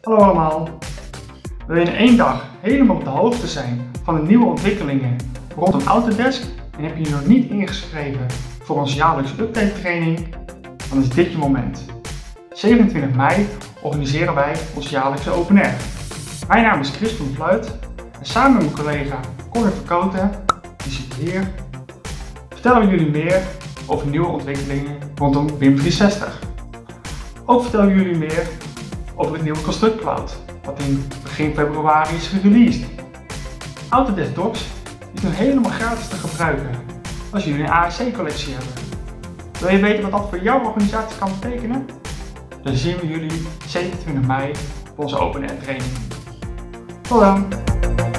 Hallo allemaal. Wil je in één dag helemaal op de hoogte zijn van de nieuwe ontwikkelingen rondom Autodesk en heb je je nog niet ingeschreven voor onze jaarlijkse update training? Dan is dit je moment. 27 mei organiseren wij ons jaarlijkse Open Air. Mijn naam is Chris van Fluit en samen met mijn collega Conor Verkoten, die zit hier, vertellen we jullie meer over nieuwe ontwikkelingen rondom BIM 360. Ook vertellen we jullie meer over het nieuwe Construct Cloud, wat in begin februari is gereleased. Autodesk Docs is nu helemaal gratis te gebruiken als jullie een ASC-collectie hebben. Wil je weten wat dat voor jouw organisatie kan betekenen? Dan zien we jullie 27 mei op onze Open Air training. Tot dan!